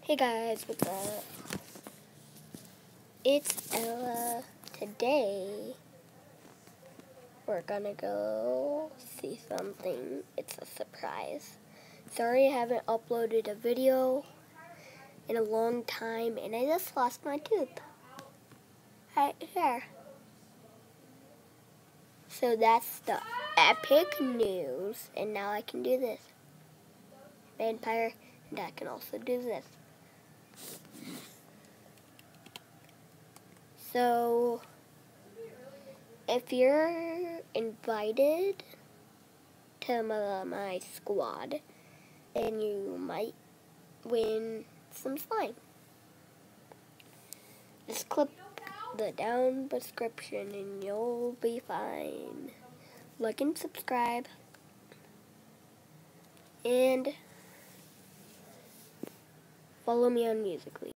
Hey guys, what's up? It's Ella. Today, we're gonna go see something. It's a surprise. Sorry I haven't uploaded a video in a long time, and I just lost my tooth. Right here. So that's the epic news, and now I can do this. Vampire, and I can also do this. So, if you're invited to my squad, then you might win some slime. Just click the down description and you'll be fine. Like and subscribe. And follow me on Musical.ly.